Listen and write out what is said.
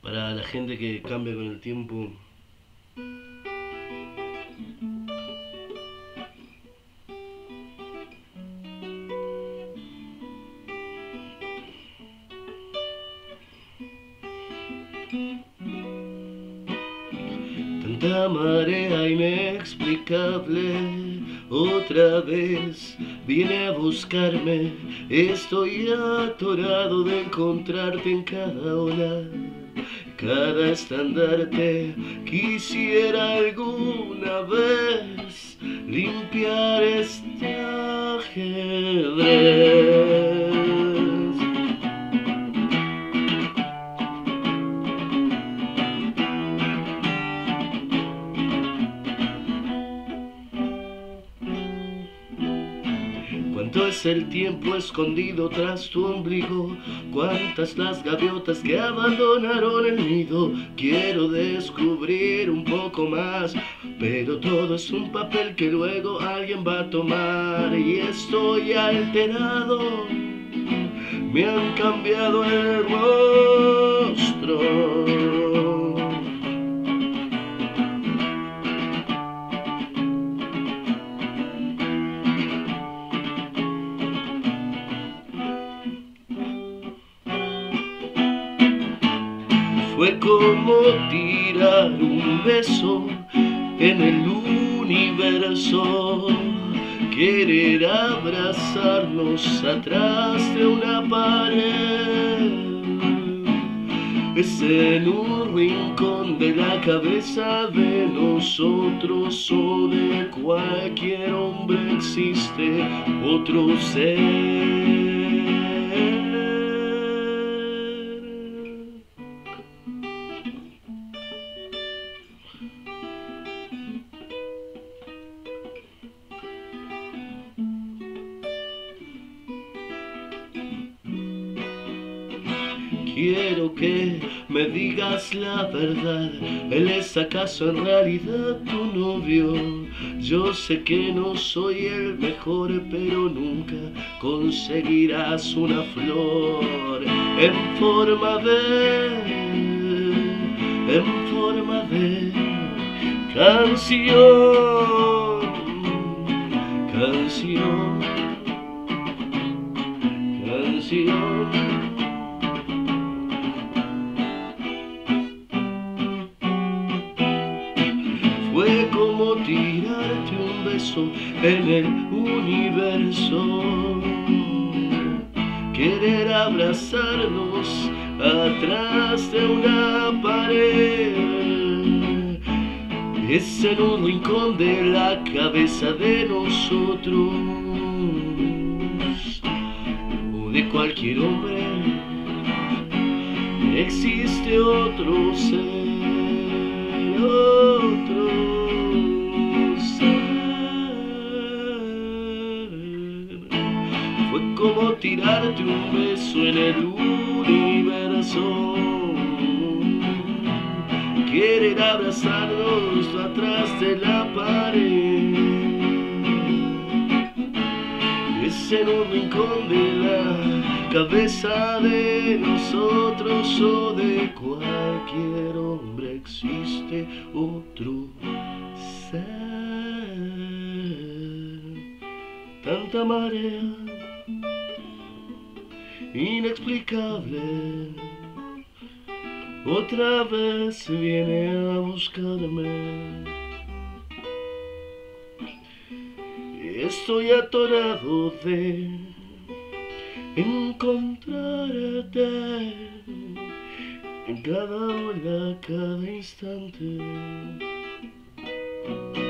para la gente que cambia con el tiempo. Tanta marea inexplicable, otra vez viene a buscarme. Estoy atorado de encontrarte en cada ola, cada estandarte. Quisiera alguna vez limpiar este ajedrez. ¿Cuánto es el tiempo escondido tras tu ombligo? ¿Cuántas las gaviotas que abandonaron el nido? Quiero descubrir un poco más, pero todo es un papel que luego alguien va a tomar. Y estoy alterado, me han cambiado el rostro. Fue como tirar un beso en el universo, querer abrazarnos atrás de una pared. Es en un rincón de la cabeza de nosotros o de cualquier hombre existe otro ser. Quiero que me digas la verdad, ¿él es acaso en realidad tu novio? Yo sé que no soy el mejor, pero nunca conseguirás una flor en forma de canción, canción, canción. Fue como tirarte un beso en el universo, querer abrazarnos atrás de una pared. Es en un rincón de la cabeza de nosotros o de cualquier hombre existe otro ser. Otro ser. Fue como tirarte un beso en el universo, querer abrazarnos atrás de la pared. Es en un rincón de la cabeza de nosotros o de cualquier hombre existe otro ser. Tanta marea inexplicable otra vez viene a buscarme. Estoy atorado de encontrarte en cada hora, cada instante.